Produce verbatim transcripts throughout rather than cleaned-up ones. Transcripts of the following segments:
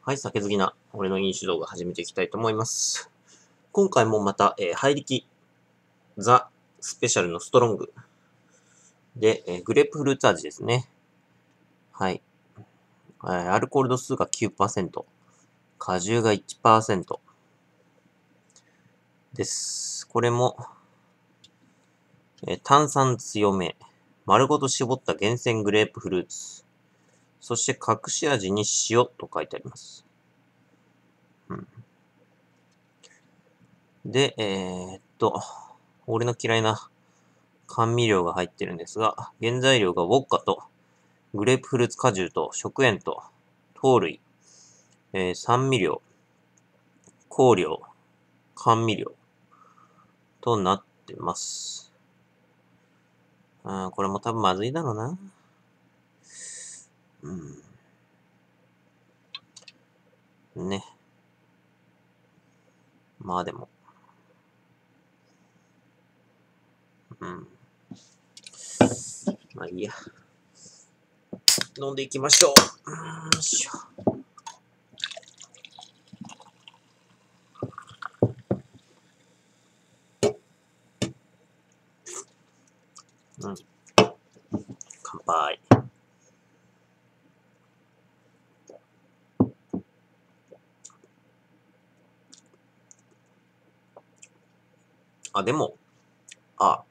はい、酒好きな俺の飲酒動画始めていきたいと思います。今回もまた、えー、ハイリキザスペシャルのストロングで、えー、グレープフルーツ味ですね。はい。えー、アルコール度数が きゅうパーセント、果汁が いちパーセント です。これも、えー、炭酸強め、丸ごと絞った厳選グレープフルーツ、そして隠し味に塩と書いてあります。うん、で、えー、っと、俺の嫌いな甘味料が入ってるんですが、原材料がウォッカと、グレープフルーツ果汁と食塩と、糖類、えー、酸味料、香料、甘味料となってます。あーこれも多分まずいだろうな。うん。ね。まあでも。うん。まあいいや。飲んでいきましょう。よいしょ。うん。乾杯。あ、でも、あ、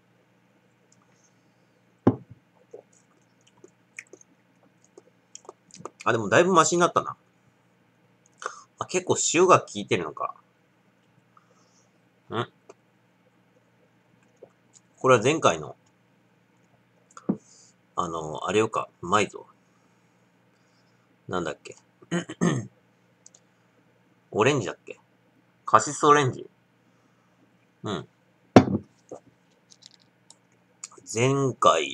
あ、でもだいぶマシになったな。あ、結構塩が効いてるのか。んこれは前回の、あの、あれよか、うまいぞ。なんだっけ。オレンジだっけ。カシスオレンジ。うん。前回、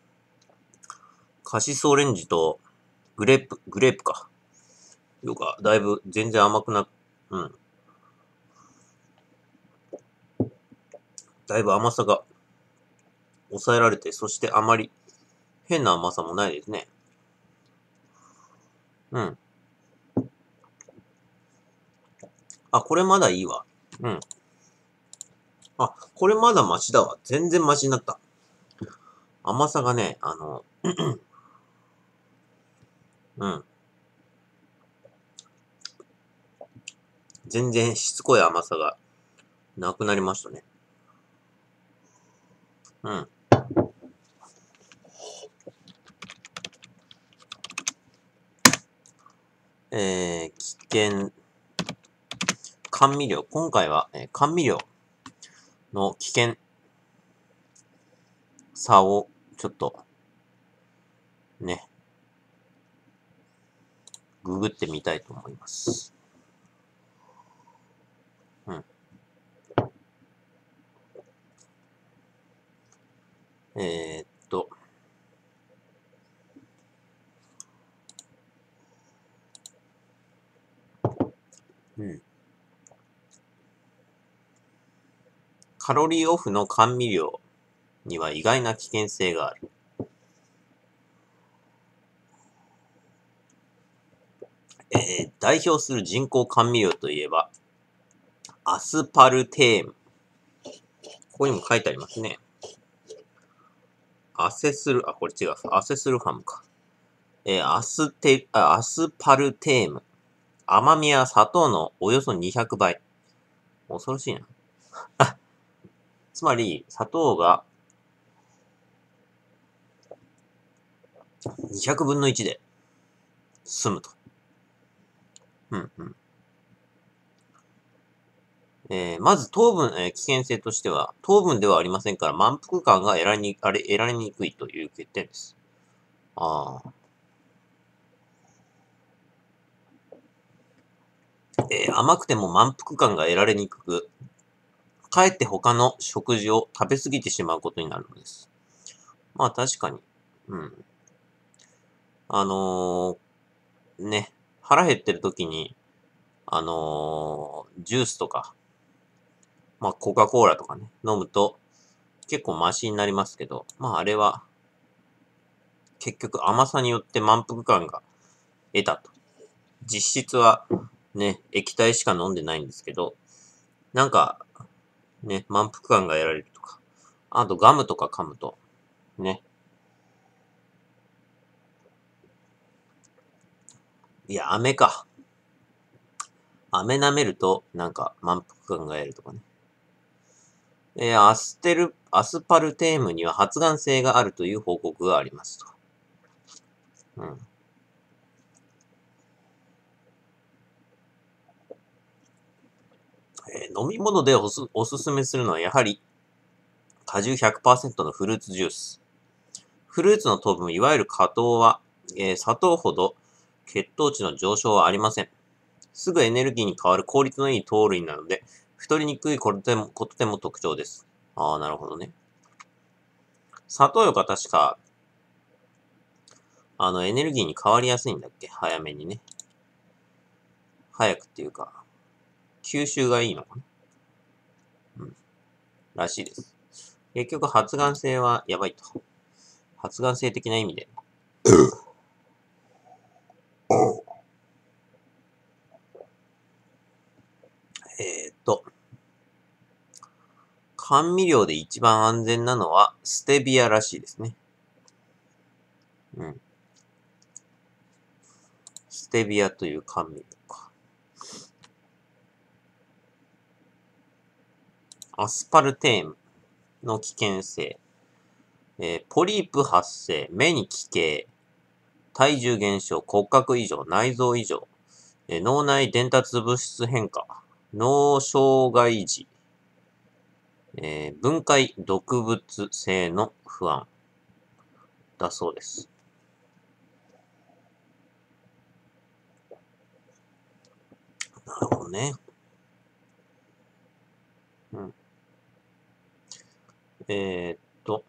カシスオレンジとグレープ、グレープか。よか、だいぶ全然甘くな、うん。だいぶ甘さが抑えられて、そしてあまり変な甘さもないですね。うん。あ、これまだいいわ。うん。あ、これまだマシだわ。全然マシになった。甘さがね、あの、うん。全然しつこい甘さがなくなりましたね。うん。えー、危険、甘味料。今回は、えー、甘味料の危険さをちょっと、ね、ググってみたいと思います。うん。えー、っと、うん。カロリーオフの甘味料には意外な危険性がある。えー、代表する人工甘味料といえば、アスパルテーム。ここにも書いてありますね。アセスル、あ、これ違う。アセスルファムか。えー、アステ、あ、アスパルテーム。甘みは砂糖のおよそにひゃくばい。恐ろしいな。つまり、砂糖がにひゃくぶんのいちで済むと。うんうん。えー、まず糖分、えー、危険性としては、糖分ではありませんから満腹感が得られに、あれ、得られにくいという欠点です。ああ。えー、甘くても満腹感が得られにくく、かえって他の食事を食べ過ぎてしまうことになるのです。まあ確かに。うん。あのー、ね、腹減ってる時に、あのー、ジュースとか、まあコカ・コーラとかね、飲むと結構マシになりますけど、まああれは結局甘さによって満腹感が得たと。 実質はね、液体しか飲んでないんですけど、なんか、ね、満腹感が得られるとか。あとガムとか噛むと、ね。いや、飴か。飴舐めると、なんか満腹感が得るとかね。えーアステル、アスパルテームには発がん性があるという報告がありますと。うん。えー飲み物でおすおすすめするのはやはり果汁 ひゃくパーセント のフルーツジュース。フルーツの糖分、いわゆる果糖は、えー砂糖ほど血糖値の上昇はありません。すぐエネルギーに変わる効率のいい糖類なので、太りにくいことでもことでも特徴です。ああ、なるほどね。砂糖よか確か、あの、エネルギーに変わりやすいんだっけ早めにね。早くっていうか、吸収がいいのかなうん。らしいです。結局、発がん性はやばいと。発がん性的な意味で。えーっと、甘味料で一番安全なのはステビアらしいですね。うん。ステビアという甘味料か。アスパルテームの危険性。えーポリープ発生、目に奇形、体重減少、骨格異常、内臓異常、えー脳内伝達物質変化、脳障害時、えー分解毒物性の不安だそうです。なるほどね。うん。えーっと、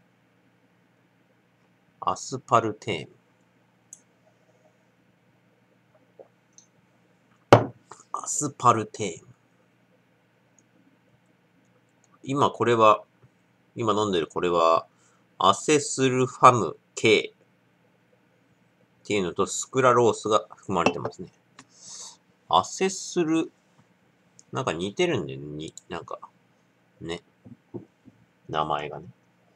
アスパルテーム。アスパルテーム。今これは、今飲んでるこれは、アセスルファム K っていうのとスクラロースが含まれてますね。アセスル、なんか似てるんだよね。になんか、ね。名前がね。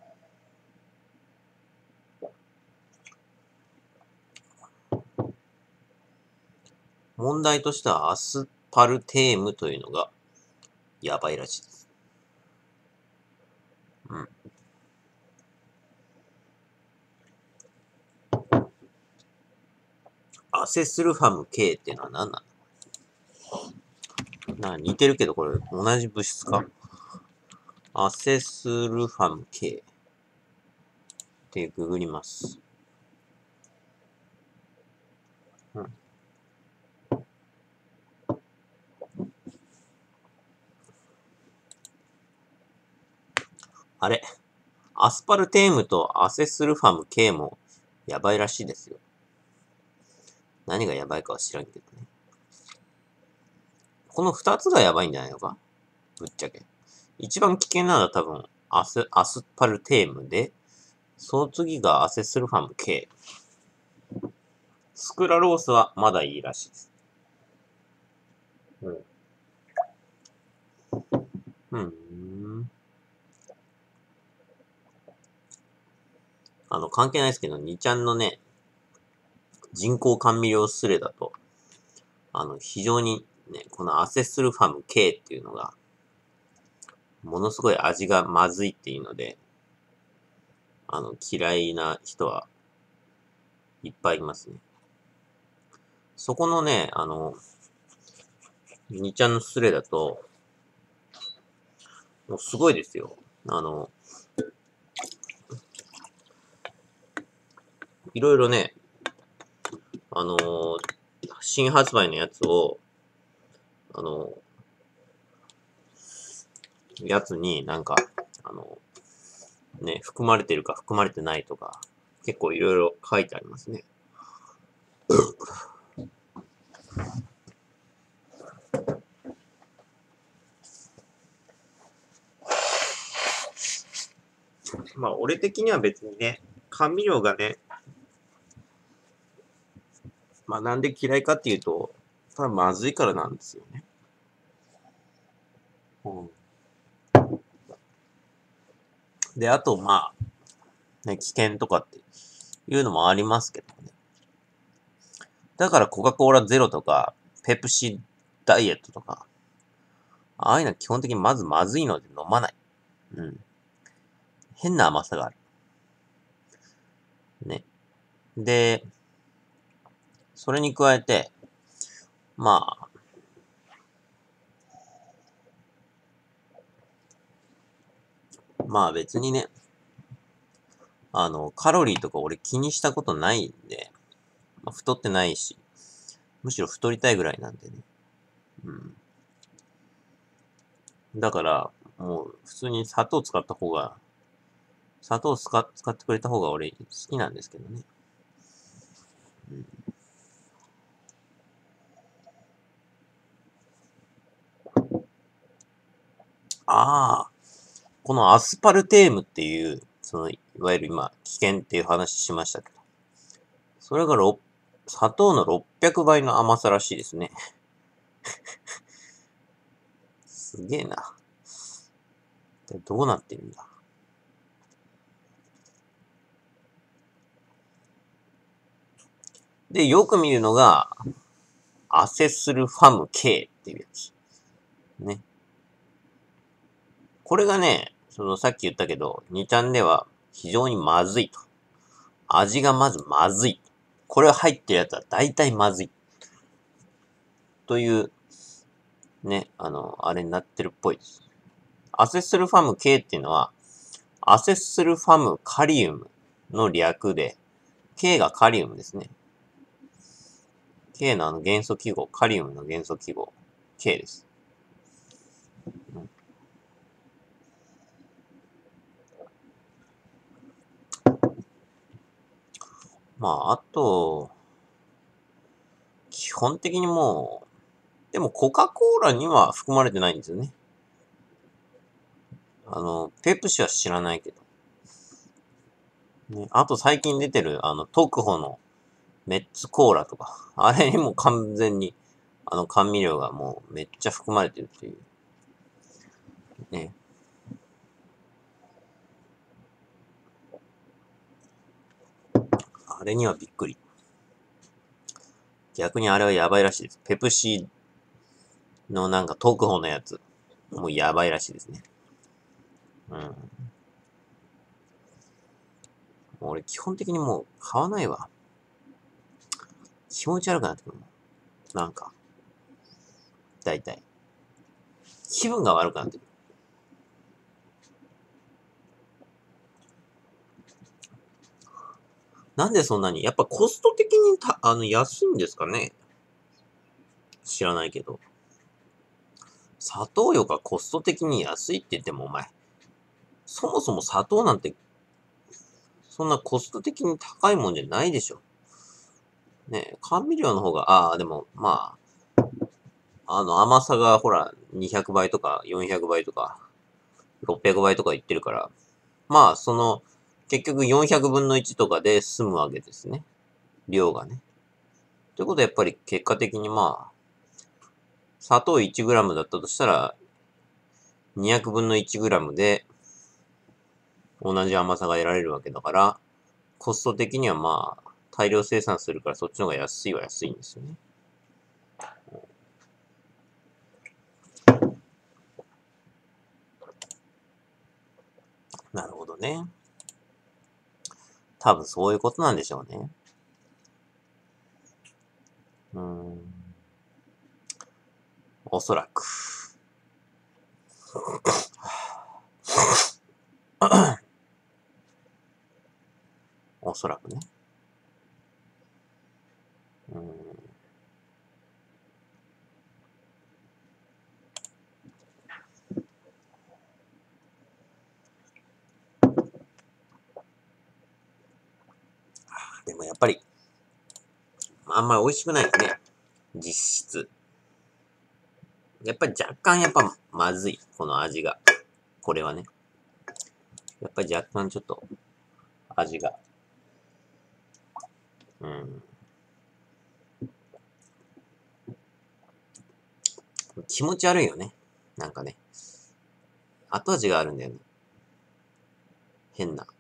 問題としてはアスパルテームというのがやばいらしいです。うん。アセスルファム K っていうのは何なのな似てるけどこれ同じ物質かアセスルファム K ってググります。うん。あれアスパルテームとアセスルファム K もやばいらしいですよ。何がやばいかは知らんけどね。この二つがやばいんじゃないのかぶっちゃけ。一番危険なのは多分アス、アスパルテームで、その次がアセスルファム K。スクラロースはまだいいらしいです。うん。うん。あの、関係ないですけど、にちゃんのね、人工甘味料スレだと、あの、非常にね、このアセスルファム K っていうのが、ものすごい味がまずいっていうので、あの、嫌いな人はいっぱいいますね。そこのね、あの、にちゃんのスレだと、もうすごいですよ。あの、いろいろね、あのー新発売のやつを、あのーやつになんか、あのーね、含まれてるか含まれてないとか、結構いろいろ書いてありますね。まあ、俺的には別にね、甘味料がね、 まあなんで嫌いかっていうと、ただまずいからなんですよね。うん、で、あとまあ、ね、危険とかっていうのもありますけどね。だからコカ・コーラゼロとか、ペプシダイエットとか、ああいうのは基本的にまずまずいので飲まない。うん。変な甘さがある。ね。で、それに加えて、まあ、まあ別にね、あの、カロリーとか俺気にしたことないんで、まあ、太ってないし、むしろ太りたいぐらいなんでね。うん。だから、もう普通に砂糖使った方が、砂糖使使ってくれた方が俺好きなんですけどね。うん、ああ、このアスパルテームっていう、その、いわゆる今、危険っていう話しましたけど、それがろ砂糖のろっぴゃくばいの甘さらしいですね。すげえな。どうなってるんだ。で、よく見るのが、アセスルファム K っていうやつ。ね。これがね、そのさっき言ったけど、にちゃんでは非常にまずいと。味がまずまずい。これ入ってるやつは大体まずい。という、ね、あの、あれになってるっぽいです。アセスルファム K っていうのは、アセスルファムカリウムの略で、K がカリウムですね。K のあの元素記号、カリウムの元素記号、K です。うん、まあ、あと、基本的にもう、でもコカ・コーラには含まれてないんですよね。あの、ペプシは知らないけど。ね、あと最近出てる、あの、特保のメッツコーラとか、あれにも完全に、あの、甘味料がもうめっちゃ含まれてるっていう。ね。あれにはびっくり。逆にあれはやばいらしいです。ペプシのなんか特保のやつ。もうやばいらしいですね。うん。もう俺基本的にもう買わないわ。気持ち悪くなってくるもん。なんか、だいたい。気分が悪くなってくる。なんでそんなにやっぱコスト的にた、あの、安いんですかね？知らないけど。砂糖よがコスト的に安いって言ってもお前、そもそも砂糖なんて、そんなコスト的に高いもんじゃないでしょ。ね、甘味料の方が、ああ、でも、まあ、あの、甘さがほら、にひゃくばいとか、よんひゃくばいとか、ろっぴゃくばいとか言ってるから、まあ、その、結局よんひゃくぶんのいちとかで済むわけですね。量がね。ということはやっぱり結果的にまあ、砂糖 いちグラム だったとしたら、にひゃくぶんのいちグラム で同じ甘さが得られるわけだから、コスト的にはまあ、大量生産するからそっちの方が安いは安いんですよね。なるほどね。多分そういうことなんでしょうね。うーん。おそらく。おそらくね。うーん。でもやっぱり、あんまり美味しくないですね。実質。やっぱり若干やっぱまずい。この味が。これはね。やっぱり若干ちょっと味が。うん。 気持ち悪いよね。なんかね。後味があるんだよね。変な。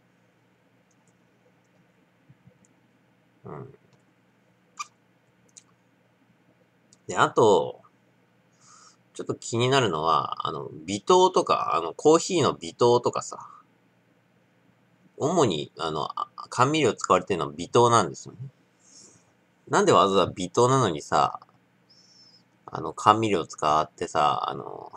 うん。で、あと、ちょっと気になるのは、あの、微糖とか、あの、コーヒーの微糖とかさ、主に、あの、甘味料使われてるのは微糖なんですよね。なんでわざわざ微糖なのにさ、あの、甘味料使ってさ、あの、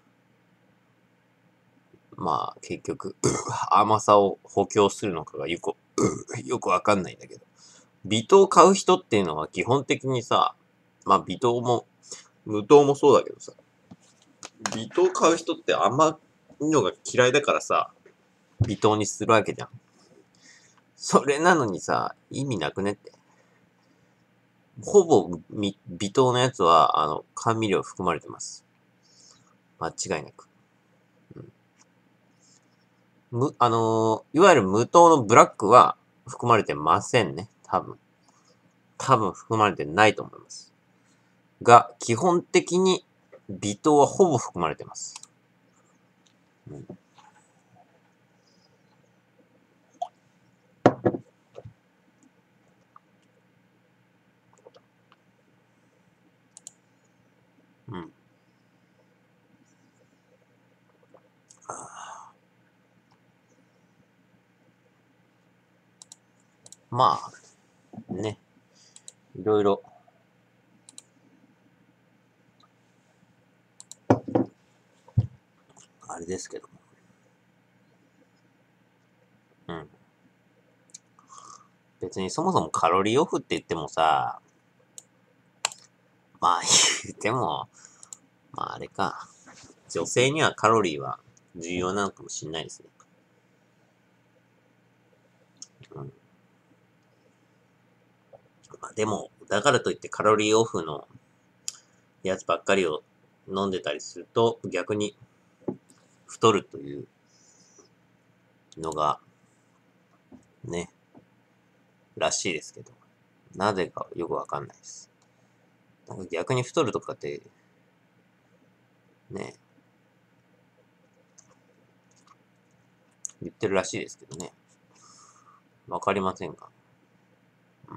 まあ、結局、甘さを補強するのかがよく、よくわかんないんだけど。微糖買う人っていうのは基本的にさ、まあ微糖も、無糖もそうだけどさ、微糖買う人って甘いのが嫌いだからさ、微糖にするわけじゃん。それなのにさ、意味なくねって。ほぼ微糖のやつは、あの、甘味料含まれてます。間違いなく。うん、む、あのー、いわゆる無糖のブラックは含まれてませんね。多分。多分含まれてないと思います。が、基本的に微糖はほぼ含まれてます。うん、うん。まあ、ね。いろいろ。あれですけども。うん。別にそもそもカロリーオフって言ってもさ、まあ言っても、まああれか。女性にはカロリーは重要なのかもしれないですね。うん。まあでも、だからといってカロリーオフのやつばっかりを飲んでたりすると、逆に太るというのが、ね、らしいですけど。なぜかよくわかんないです。なんか逆に太るとかって、ね、言ってるらしいですけどね。わかりませんが。うん。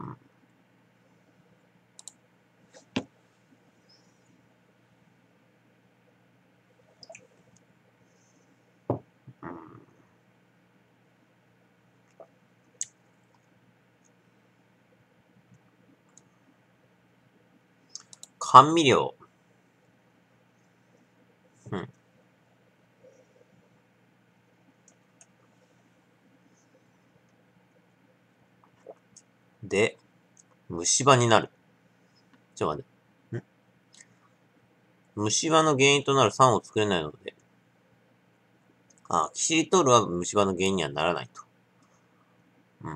うん。甘味料。うん。で、虫歯になる。ちょっと待って。ん虫歯の原因となる酸を作れないので、あ、キシリトールは虫歯の原因にはならないと。うん。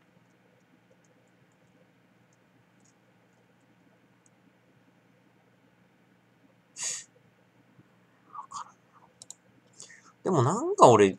でもなんか俺、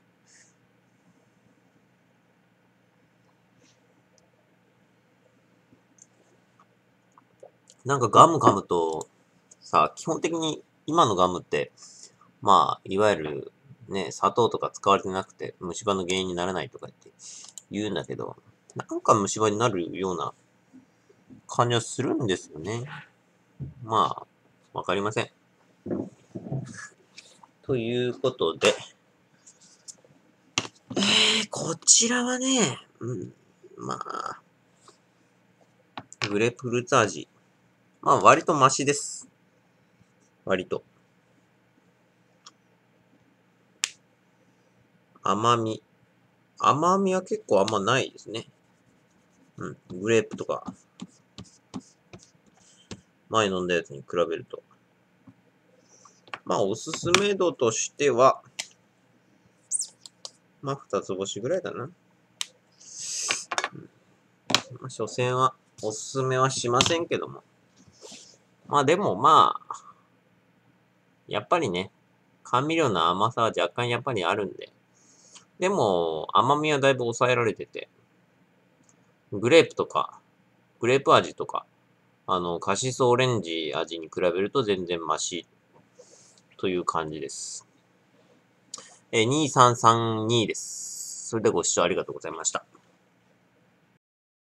なんかガム噛むと、さ、基本的に今のガムって、まあ、いわゆるね、砂糖とか使われてなくて虫歯の原因にならないとかって言うんだけど、なんか虫歯になるような感じはするんですよね。まあ、わかりません。ということで、えー、こちらはね、うん、まあ、グレープフルーツ味。まあ、割とマシです。割と。甘み。甘みは結構あんまないですね。うん。グレープとか、前飲んだやつに比べると。まあ、おすすめ度としては、まあ、二つ星ぐらいだな。うん、まあ、所詮は、おすすめはしませんけども。まあ、でもまあ、やっぱりね、甘味料の甘さは若干やっぱりあるんで。でも、甘みはだいぶ抑えられてて、グレープとか、グレープ味とか、あの、カシスオレンジ味に比べると全然マシという感じです。えー、にさんさんにです。それでご視聴ありがとうございました。